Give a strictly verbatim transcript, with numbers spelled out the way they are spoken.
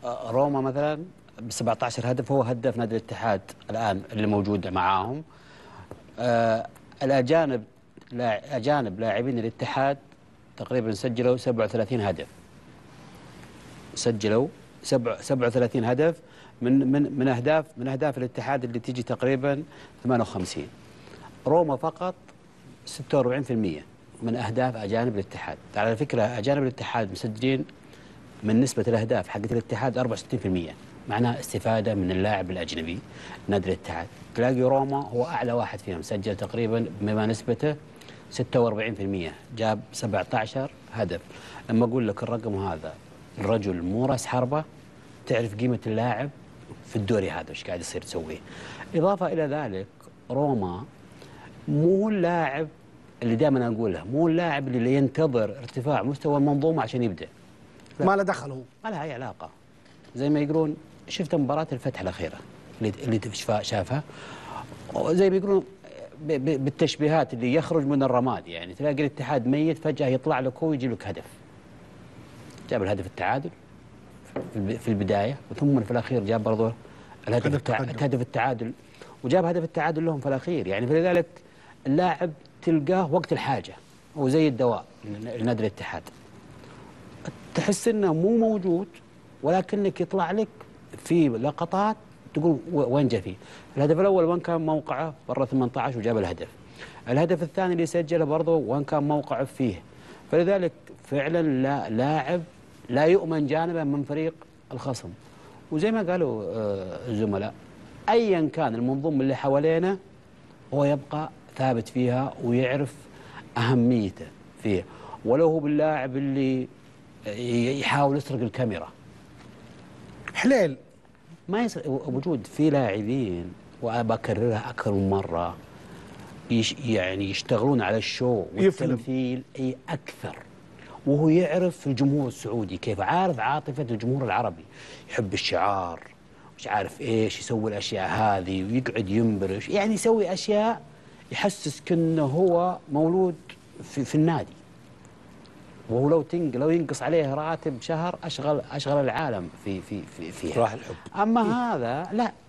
روما مثلا ب سبعة عشر هدف، هو هدف نادي الاتحاد الان اللي موجود معاهم. آه الاجانب لاع... اجانب لاعبين الاتحاد تقريبا سجلوا سبعة وثلاثين هدف. سجلوا سبعة وثلاثين هدف من من من اهداف من اهداف الاتحاد اللي تيجي تقريبا ثمانية وخمسين. روما فقط ستة وأربعين بالمئة من اهداف اجانب الاتحاد. على فكره اجانب الاتحاد مسجلين من نسبه الاهداف حقت الاتحاد أربعة وستين بالمئة، معناها استفاده من اللاعب الاجنبي نادي الاتحاد. تلاقي روما هو اعلى واحد فيهم، سجل تقريبا بما نسبته ستة وأربعين بالمئة، جاب سبعة عشر هدف. لما اقول لك الرقم هذا الرجل مو راس حربه، تعرف قيمه اللاعب في الدوري هذا ايش قاعد يصير تسويه. اضافه الى ذلك روما مو اللاعب اللي دائما اقولها، مو اللاعب اللي ينتظر ارتفاع مستوى المنظومه عشان يبدا. ما له دخل، هو ما لها اي علاقه. زي ما يقولون، شفت مباراه الفتح الاخيره اللي اللي شافها، زي ما يقولون بالتشبيهات اللي يخرج من الرماد، يعني تلاقي الاتحاد ميت فجاه يطلع لك هو ويجيب لك هدف. جاب الهدف التعادل في البدايه، ثم في الاخير جاب برضه الهدف التعادل. هدف التعادل وجاب هدف التعادل لهم في الاخير. يعني فلذلك اللاعب تلقاه وقت الحاجه، هو زي الدواء لنادي الاتحاد، تحس انه مو موجود ولكنك يطلع لك في لقطات تقول وين جا فيه. الهدف الاول وين كان موقعه؟ برا ثمانية عشر وجاب الهدف. الهدف الثاني اللي سجله برضه وين كان موقعه فيه. فلذلك فعلا لا لاعب لا يؤمن جانبا من فريق الخصم. وزي ما قالوا الزملاء، ايا كان المنظومه اللي حوالينا هو يبقى ثابت فيها ويعرف اهميته فيها، ولو هو باللاعب اللي يحاول يسرق الكاميرا. حليل ما يسرق. وجود في لاعبين، وبكررها اكثر من مره، يش يعني يشتغلون على الشو والتمثيل اي اكثر، وهو يعرف الجمهور السعودي كيف، عارف عاطفه الجمهور العربي، يحب الشعار مش عارف ايش، يسوي الاشياء هذه ويقعد ينبرش، يعني يسوي اشياء يحسس كأنه هو مولود في, في النادي. وهو لو تنق لو ينقص عليه راتب شهر اشغل اشغل العالم في في في فيها. راح الحب. اما هذا لا،